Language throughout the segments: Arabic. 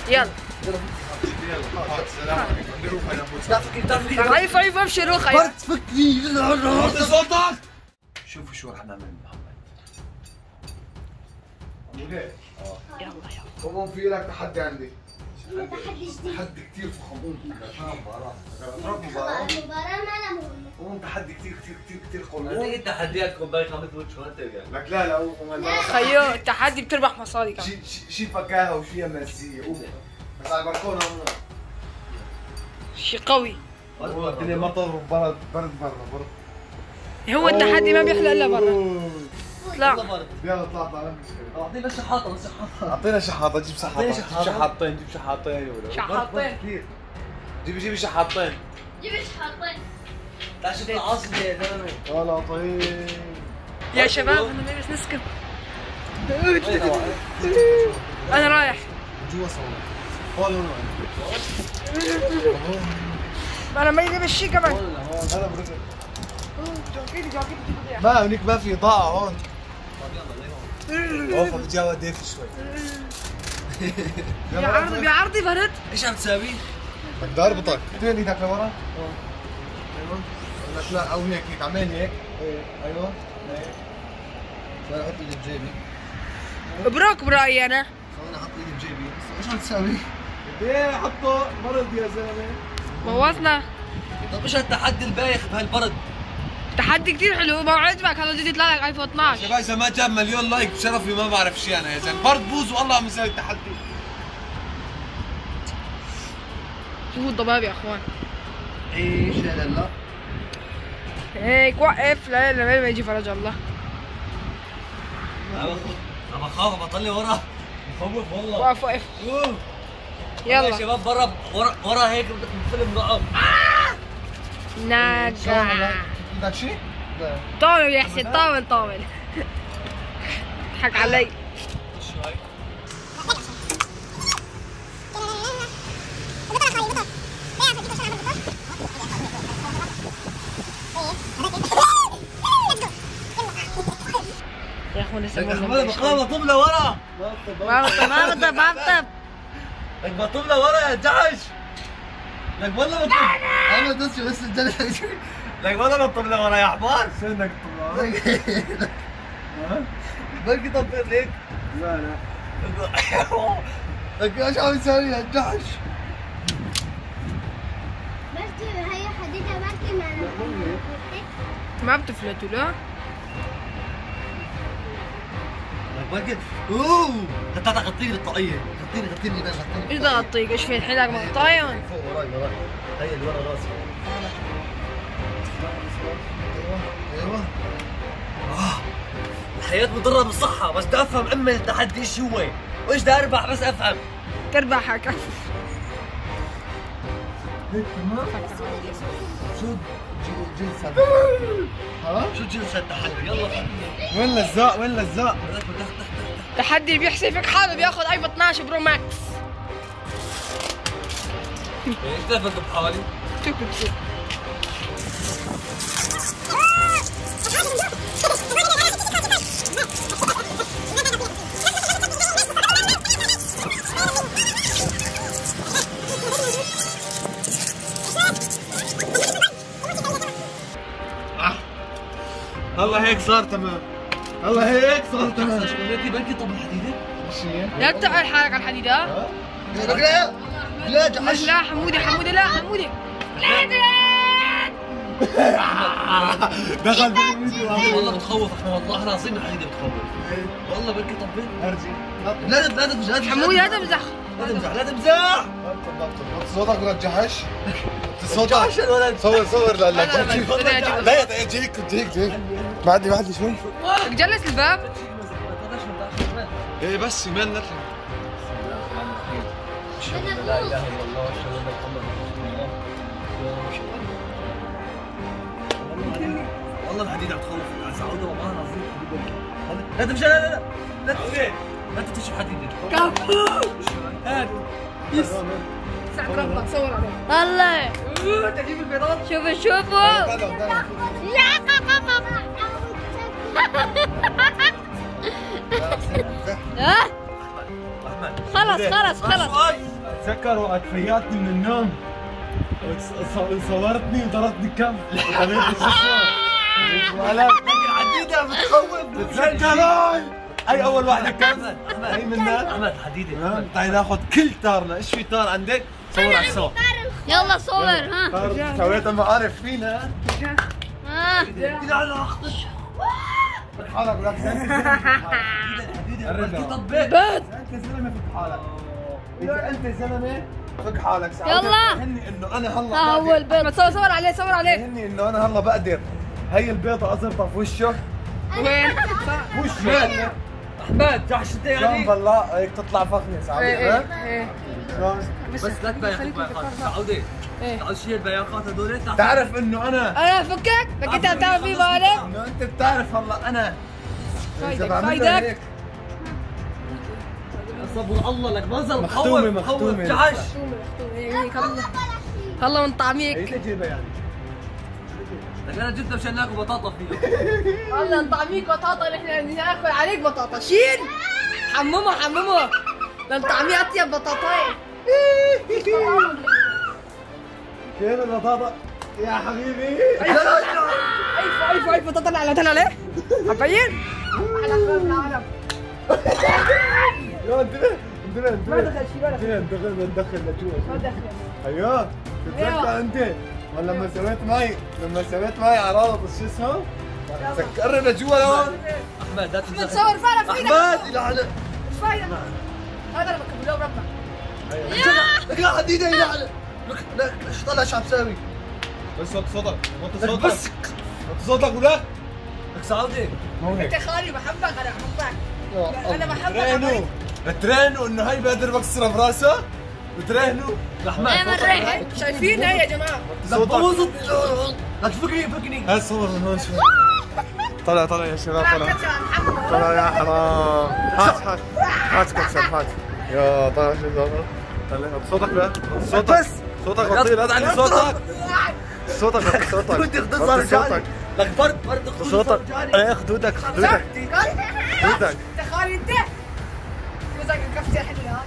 يلا خايف ابشر خايف. برد فكني وطي صوتك. شوفوا شو رح نعمل محمد. يلا يلا. قوم في لك تحدي عندي. تحدي كثير فخم. مباراة ما قوم تحدي كثير قوي. هذيك التحديات تكون باي 5 وش ما تلقى. لك لا خيو التحدي بتربح مصاري كمان. شي فكاهة وشي مسية. بس على البلكونة شي قوي. الدنيا مطر وبرد برا برد. هو التحدي ما بيحلى الا برا. اطلع يلا اطلع اعطينا شحاطه اعطينا شحاطة. جيب شحاطين جيب شحاطين. تعال شوف العاصفه يا زلمه. ولا طيب يا شباب انا بس نسكت. انا رايح جوا صوت. انا ما يجيب الشي كمان. انا برجع. ما هنيك ما في اضاءة هون. اوف بدي اياه دافي شوي. يا عرضي برد. ايش عم تساوي؟ بدي اربطك. وين ايدك لورا؟ ايوه. لك لا او هيك عمال هيك. ايوه. صار احط ايدي بجيبي. مبروك برايي انا. صار احط ايدي بجيبي. ايش عم تساوي؟ ايه حطه برد يا زلمه. بوظنا. طب ايش هالتحدي البايخ بهالبرد؟ تحدي كثير حلو ما عجبك. هلا بدي يطلع لك ايفون 12. شباب اذا ما جاب مليون لايك بشرفي ما بعرف شيء انا يا زلمه. برد بوز والله عم يسوي التحدي. شو هو الضباب يا اخوان. ايش لا هيك وقف لما يجي فرج الله. عم اخاف بطلع ورا. بخوف والله. وقف يلا يا شباب برا ورا هيك فيلم رعب. ناجع. بدك شيء؟ طاول يا حسين طاول. اضحك علي. شو هاي؟ يا اخوان لسه ما بطب لورا. ما بطب لك بطب لورا يا جحش. لك والله بطب. انا دوس بس الجلد. لك والله بطب لورا يا حمار. شو بدك تطلع؟ بركي طبيت ليك. لا لك ايش عم يسوي يا جحش؟ بركي هي حديدة بركي ما بتفلتوا لا؟ لك بركي اوه قطعتها غطيني الطاقية. غطيني ايش بدي اغطيك؟ ايش في الحين مقطايون؟ فوق وراي هي اللي ورا راسي. ايوه الحياة مضرة بالصحة بس بدي افهم امي التحدي ايش هو وايش بدي اربح بس افهم. تربحك. هيك تمام. شو جلسة؟ ها؟ شو جلسة التحدي؟ يلا وين لزاق؟ تحدي اللي بيحسفك حاله بياخذ ايفون 12 برو ماكس. ايش دفنت بحالي؟ شوف الله هيك صار تمام. بركي طب الحديدة؟ شو هي؟ لا تقل حالك على الحديدة. لا جحش. لا حمودي دخل بالفيديو. والله بتخوف والله العظيم الحديدة بتخوف. والله بركي طبيت. ارجع. لا تمزح حمودي لا تمزح. لا تمزح. صوتك ولا جحش؟ جحش الولد. صور لا لا جيك بعدني شوي. جلس الباب. ايه بس يمان نطلع. اشهد ان لا اله الا الله واشهد ان محمدا رسول الله. والله الحديد عم تخوف. سعوده والله العظيم لا تمشي. لا تمشي بحديدة. كفو. هات يس ساعة ربك صور عليه. الله تجيب البيضات. شوفوا احمد خلص. تذكر وقت فيقتني من النوم صورتني وضربتني كم حبيبتي شو اسمه؟ الحديدة بتخوف. تتذكر هاي اول واحدة كم؟ هي منا احمد حديدة. تعال ناخذ كل طارنا. ايش في طار عندك؟ صور على الصور. يلا صور ها. طار سويت مقارف فينا. فك حالك ولا انت زلمه فك حالك. اذا انت زلمه فك حالك. يلا. هني انه انا هلا هو البيض. صور عليه. هني انه انا هلا بقدر. هي البيضه اضربها في وشه. وين؟ وشه احمد جحش انت شلون يعني. بالله هيك تطلع فخنه سعودي. شلون؟ بس لا تبين البياقات سعودي. تعال شيل البياقات هذول. تعرف انه انا فكك لك انت بتعرف في بالك. انه انت بتعرف هلا انا إذا بعمل فايدك. هيك صبر الله لك منظر مختومه جحش. والله من طعميك. هي تجيبها يعني. لك انا جبت مشان ناكل بطاطا فيه. والله من طعميك بطاطا. نحن ناكل عليك بطاطا. شيل حممه لان طعمي اطيب بطاطايه. كيف البطاطا يا حبيبي؟ ايفو طلع عليه عبين على العالم. يا انتبه ما دخل شيء ولا ندخل لجوا. ما دخل. ايوه تتذكر انت ولما سويت معي عرارة شو اسمه؟ تذكرني لجوا لهون. احمد لا تنسى. تصور فعلا في ايدك. احمد يلعنك. ايش فايدة؟ هذا اللي بكبر له بربع. لك لا حديدة يلعنك. لك ايش طلع شو عم تساوي؟ بس وطي صوتك بس وطي صوتك ولك. لك سعودي. مو هيك. انت خالي بحبك. انا بحبك. بترهنوا انه هي بقدر بكسرها براسه؟ بترهنوا؟ احمد شايفين هي يا جماعه. بوظت. لك فكني. هات صور من هون شوي. طلع يا شباب طلع يا حرام. هات كبسة هات. يا طلع شو طلع صوتك لا صوتك وطي. لا تعلي صوتك بدي اختصر صوتك. لك برد صوتك. ايه خدودك انت خالي انت. وزك الكفتة حلوة.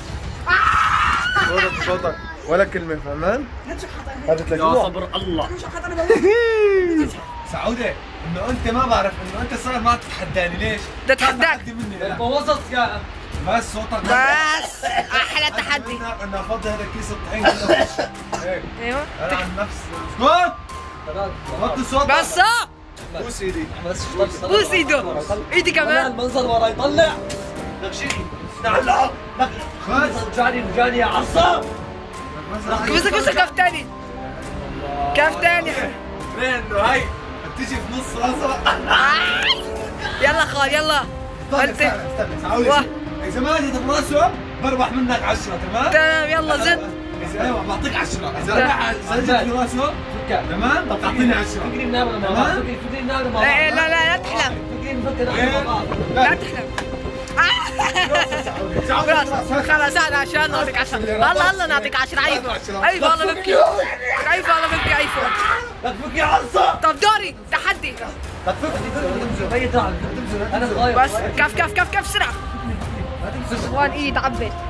صوتك ولا كلمة فهمان؟ هذا يا صبر الله. سعودة انه انت ما بعرف انه انت صار ما تتحداني ليش؟ بدي اتحداك. بوظت يا بس صوتك بس احلى تحدي. انه افضي هذا كيس الطحين كله هيك. ايوه انا عن نفسي اسكت وطي صوتك. بس بوس ايدي. بوس ايده. ايدي كمان. المنظر ورا يطلع. لك شيء استعلى. لك رجعني يا عصام. بس كف تاني. كف تاني. انه هي بتيجي في نص راسها. يلا خال يلا. استنى سعودي. اذا ما جيت براسه بربح منك 10 تمام؟ تمام يلا زد. اذا ايوه بعطيك 10 اذا جيت براسه تمام؟ بتعطيني 10 فكري بنعمل مع بعض. فكري بنعمل مع بعض. لا تحلم. فكري نفكر مع بعض. لا تحلم. خلاص انا عشان نعطيك 10. والله نعطيك 10. عيب والله ببكي. عيب لك فكري عصا. طب دوري تحدي. لك فكري هي تعال. انا صغير. بس كف بسرعه. وان ايد عبد. يا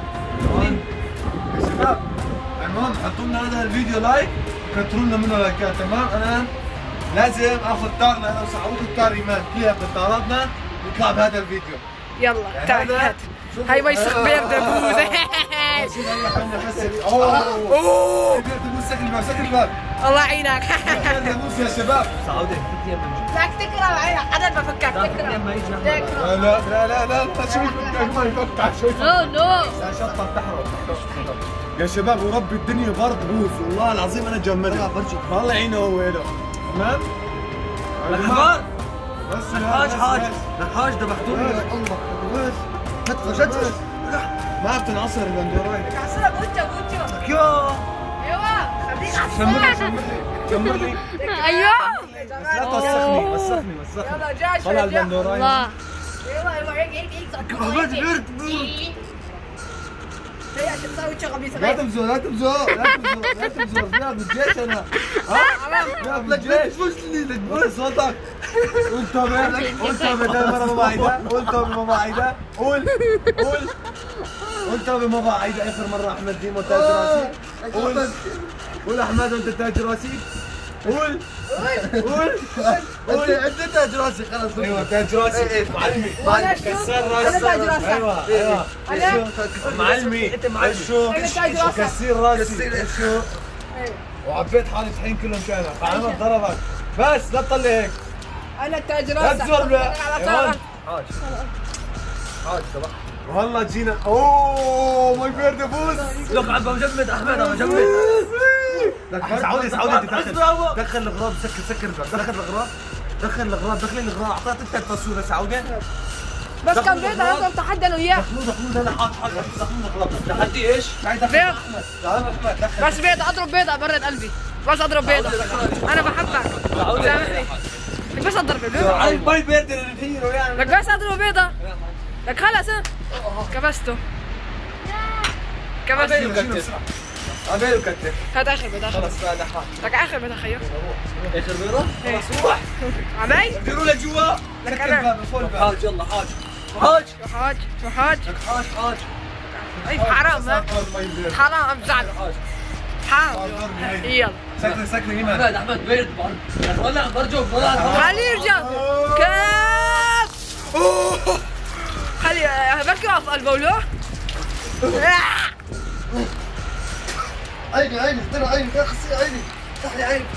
شباب المهم حطوا لنا هذا الفيديو لايك وكتروا لنا منه لايكات تمام؟ انا لازم اخذ طارنا انا وسعود الطار ايمان كلها بطاراتنا نطلع بهذا الفيديو. يلا تعال هات. هاي ما يصير بيرد بوزه. اوه بيرد بوز. سكر الباب الله يعينك. بيرد بوز يا شباب. سعودي فكري يما. لا تكره عينك حدا ما فكك تكره. لا شو يفكك ما يفكك شو نو شطة تحرق يا شباب وربي الدنيا برد بوز والله العظيم انا جمدها والله يعينه هو له تمام؟ لك حمار. بس نحاش ذبحتوني. الله بس ما بتنعصر البندوراي. عصره بوجه. يا ايوه خليك عصره. كمل ايوه لا توسخني يلا جاي طلع البندوراي. الله ايوه هيك هي عشان تسوي شغل لا تبزو فيها بالجيش انا. ها بالجيش قول صوتك. قول توبه قول توبه ماما عايده. قول توبه ماما عايده. قول وانت بمضى عيد اخر مره احمد ديمو تاج راسي. قول احمد وانت تاج راسي. قول انت تاج راسي خلاص. ايوه تاج راسي معلمي. كسر راسي. انا تاج راسي. ايوه انا معلمي. انت معلمي. شو انا تاج راسي. كسر راسي. شو وعبيت حالي طحين كلهم كانوا فعمل ضربك. بس لا تطلع هيك. انا تاج لا راسي. تزور بلا. حاج صباح. والله جينا. اوه ماي بيرد فوز. لك عم بجمد احمد عم بجمد. سعودي انت دخل الاغراض. سكر الباب. دخل الاغراض اعطيت انت التصوير سعودي. بس كان بيضة لازم تحدى انا وياه. دخلوا انا حاط دخلوا الاغراض. تحدي ايش؟ بيض. بس بيضة اضرب بيضة برد قلبي. بس اضرب بيضة. انا بحبك. سامحني. لك بس اضرب بيضة. ماي بيرد الهيرو يعني. لك بس اضرب بيضة. لك خلص كبسته. عبيله كتر. هات اخر بيضة. خلص بعد حال. لك اخر بيضة خيو. اخر بيضة؟ خلاص روح. عمي؟ ديروا لجوا. لك انا. حاج يلا حاج. حاج. اي حرام ها. حرام بزعله. حرام. يلا. سكني هنا. احمد بيرد طلع برجو خليه يرجع. كاف. خلي بركي واقف قلبه له. عيني اخترع عيني خصي عيني. افتح لي عيني.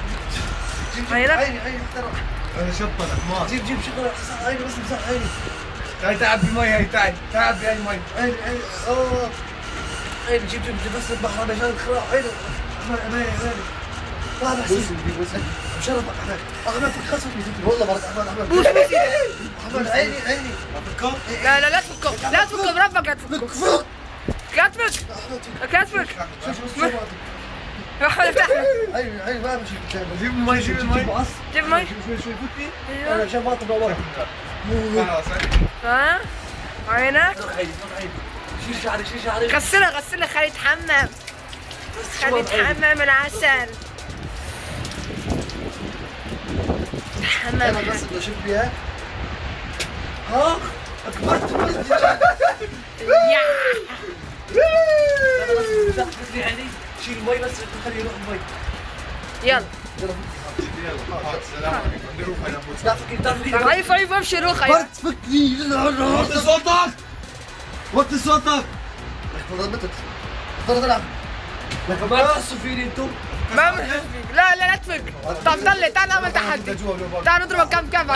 عيني اخترع. انا شطلك ما جيب شغله عيني بس امسح عيني. تعال تعب بمي هاي تعب بهاي المي. عيني اوه عيني جيب بس البحر عشان الخراع عيني. عيني ما بحسن مشرفك احمد فك خصمي والله مرت احمد عيني افكه. لا تفكه بربك لا تفكه. كاتفك. روح افتح له. عيني ما بمشي. جيب المي جيب المي. شوي فتني. انا عشان ما اطلع ورا. خلاص ها عينك. شيل شعري غسله خليه يتحمم. العسل. انا بس بدي اشوف بيها. ها اكبرت يا يعني شيل المي بس خليه يروح المي. يلا السلام عليكم. عيف امشي روح يا فكني. وطي صوتك. ضربتك العب. ما تحسوا فيني انتم؟ لا تفك. طب طلع تعال نعمل تحدي. تعال نضرب كم كم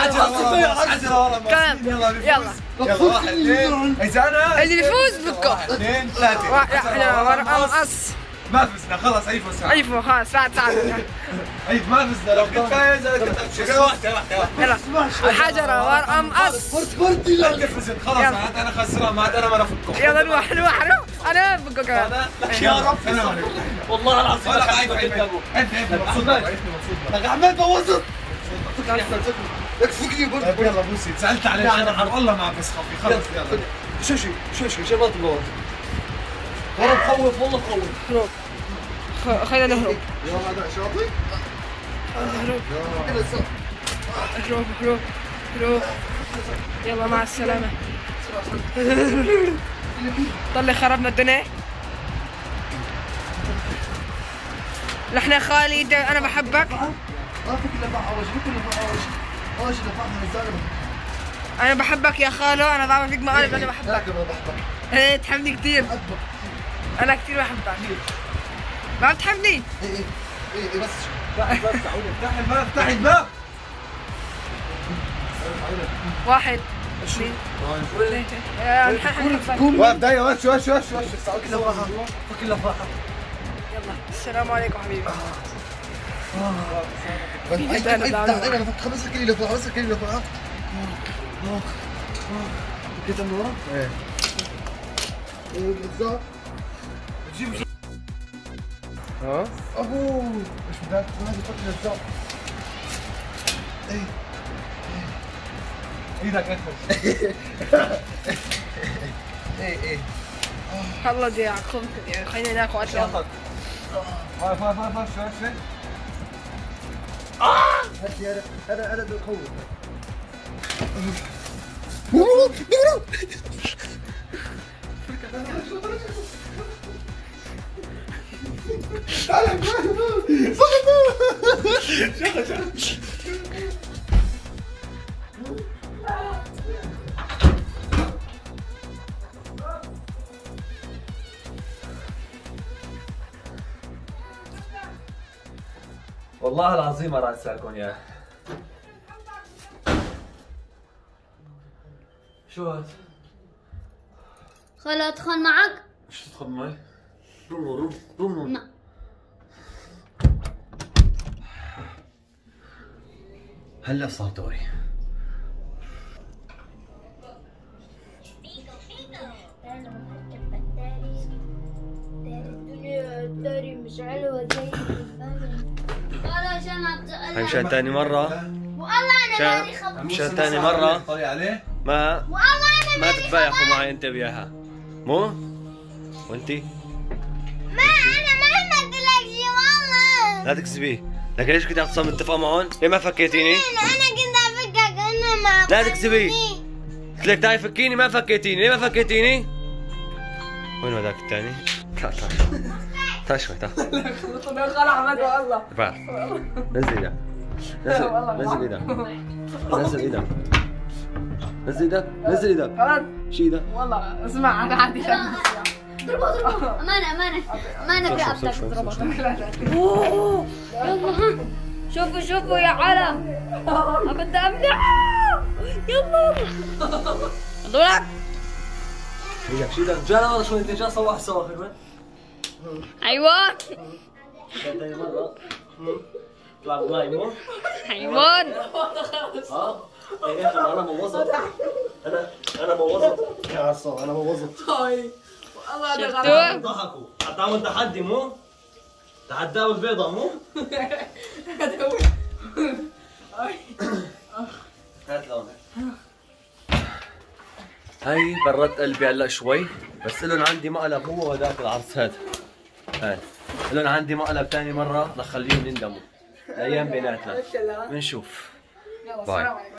يلا واحد اثنين. اذا انا اللي يفوز بكه. 2 3. احنا ورقه مقص. ما فزنا خلاص عيفوا خلاص بعد ساعة. ما فزنا لو كنت فايز انا كنت ابشر. واحدة يلا حجرة ورقة مقص. انت فزت خلاص. انا خسران ما انا فكه. يلا نروح انا بكه كمان. يا رب انا والله العظيم ولا خايف انت مبسوط لك عمال بوظت. اكفكني برضه. يلا بوسي سالت عليه انا والله ما بس خفي خلص يلا. شوشي شباب تبوظ. والله بخوف والله بخوف. خلينا نهرب. يا هذا شاطئ. اهرب. يلا مع السلامة. طلع خربنا الدنيا. نحن خالد انا بحبك. انا بحبك يا خالو. انا بعمل فيك مقالب. انا بحبك. ايه تحبني كثير. انا كثير بحبك. ما بتحبني؟ ايه بس افتح الباب. واحد اثنين واقف دايره وش يلا السلام عليكم حبيبي. خلص الكلية فوق. كنت من ورا؟ ايه بالظبط. تجيب ها؟ ابوه مش بدك هذا تحط الزق. ايه ايدك اكبر. ايه الله دي عقمت يعني. خلينا ناكل اكل. فاي شوي. هذا بالقوة. والله العظيم ما راح اسالكم اياه. شو هاد؟ خلو ادخل معك. شو تدخل معي؟ روم ما. هلا صار دوري. الدوري مش حلوة زي والله عشان مشان ثاني مرة. والله انا مالي خبر. مشان ثاني مرة طلع عليه؟ ما والله انا ما تتبايخوا معي انت وياها. مو؟ وانتي؟ ما انا ما عملت لك شيء والله. لا تكذبي، لكن ليش كنت عم متفقة معهم؟ ليه ما فكيتيني؟ انا كنت افكك انا ما. لا تكذبي. قلت لك تعي فكيني ما فكيتيني، ليه ما فكيتيني؟ وين هذاك الثاني؟ تعال تعال تعال شوي تعال. خلع عمد والله. بعرف. نزل ايدك. نزل ايدك. نزل ايدك. نزل ايدك. نزل ايدك. خلاص شي ايدك. والله اسمع انا عندي اضربه اضربه. امانه برقبتك. اوه يلا ها. شوفوا يا عالم. بدي ابلع. يلا يلا. ايدك شو ايدك؟ جانا ورا شوي انت جا صوح سوا في وين؟ حيوان ثاني مرة طلع معي مو؟ حيوان. ها؟ ايه انا بوظت. انا بوظت يا عصام انا بوظت. والله انا شفتوا؟ ضحكوا حتى عمل تحدي مو؟ تحداه بالبيضة مو؟ هات لونك. هاي برت قلبي هلا شوي، بس لهم عندي مقلب هو وهداك العرس هذا. هاي لهم عندي مقلب ثاني مرة رح خليهم يندموا. الايام بيناتنا. بنشوف. باي.